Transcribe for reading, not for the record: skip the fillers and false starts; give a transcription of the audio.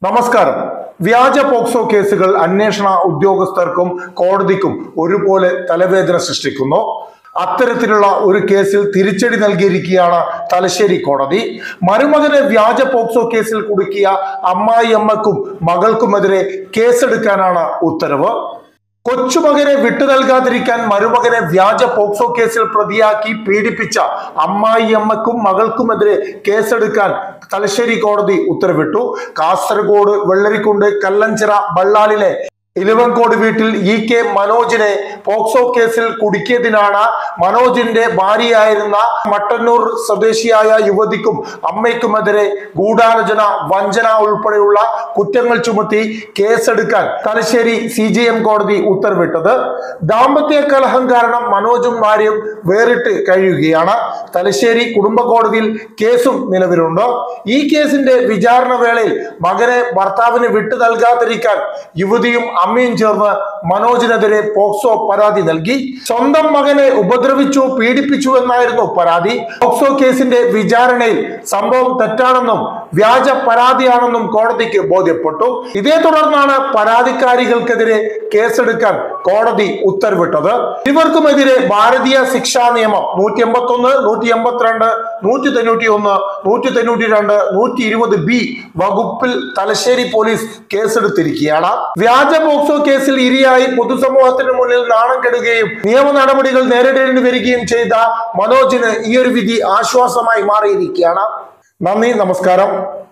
നമസ്കാരം. വ്യാജ പോക്സോ കേസുകൾ അന്വേഷണ ഉദ്യോഗസ്ഥർക്കും കോടതിക്കും ഒരുപോലെ തലവേദന സൃഷ്ടിക്കുന്നു. അത്തരത്തിലുള്ള ഒരു കേസിൽ തിരിച്ചടി നൽകിയിരിക്കുകയാണ് തലശ്ശേരി കോടതി. മരുമകനെ വ്യാജ പോക്സോ കേസിൽ കുടുക്കിയ അമ്മായിയമ്മക്കും മകൾക്കുമെതിരെ കേസെടുക്കാനാണ് ഉത്തരവ്. കൊച്ചുമകനെ വിട്ടു നൽകാതിരിക്കാൻ മരുമകനെ വ്യാജ പോക്സോ കേസിൽ പ്രതിയാക്കി പീഡിപ്പിച്ച അമ്മായിയമ്മക്കും മകൾക്കുമെതിരെ കേസെടുക്കാൻ തലശ്ശേരി കോടതി ഉത്തരവിട്ടു. കാസർഗോഡ് വെള്ളരിക്കുണ്ട് കല്ലഞ്ചിറ ബള്ളാലിലെ ഇലവങ്കോട് വീട്ടിൽ കെ മനോജിനെ പോക്സോ കേസിൽ കുടുക്കിയതിനാണ് മനോജിന്റെ ഭാര്യയായിരുന്ന മട്ടന്നൂർ സ്വദേശിയായ യുവതിക്കും അമ്മയ്ക്കുമെതിരെ ഗൂഢാലോചന, വഞ്ചന ഉൾപ്പെടെയുള്ള കുറ്റങ്ങൾ ചുമത്തി കേസെടുക്കാൻ തലശ്ശേരി CJM കോടതി ഉത്തരവിട്ടത്. ദാമ്പത്യ കലഹം കാരണം മനോജും ഭാര്യയും വേറിട്ട് കഴിയുകയാണ്. തലശ്ശേരി കുടുംബ കോടതിയിൽ കേസും നിലവിലുണ്ട്. ഈ കേസിന്റെ വിചാരണ വേളയിൽ മകനെ ഭർത്താവിന് വിട്ടു നൽകാതിരിക്കാൻ യുവതിയും അമ്മയും ചേർന്ന് മനോജിനെതിരെ പോക്സോ പരാതി നൽകി. സ്വന്തം മകനെ ഉപദ്രവിച്ചു, പീഡിപ്പിച്ചു എന്നായിരുന്നു പരാതി. പോക്സോ കേസിന്റെ വിചാരണയിൽ സംഭവം തെറ്റാണെന്നും വ്യാജ പരാതിയാണെന്നും കോടതിക്ക് ബോധ്യപ്പെട്ടു. ഇതേ തുടർന്നാണ് പരാതിക്കാരികൾക്കെതിരെ കേസെടുക്കാൻ കോടതി ഉത്തരവിട്ടത്. ഇവർക്കുമെതിരെ ഭാരതീയ ശിക്ഷാ നിയമം 181, 182, 191, 192, 120B വകുപ്പിൽ തലശ്ശേരി പോലീസ് കേസെടുത്തിരിക്കുകയാണ്. വ്യാജ പോക്സോ കേസിൽ ഇരയായി പൊതുസമൂഹത്തിന് മുന്നിൽ നാണം കെടുകയും നിയമ നടപടികൾ നേരിടേണ്ടി വരികയും ചെയ്ത മനോജിന് ഈ ഒരു വിധി ആശ്വാസമായി മാറിയിരിക്കുകയാണ്. നന്ദി, നമസ്കാരം.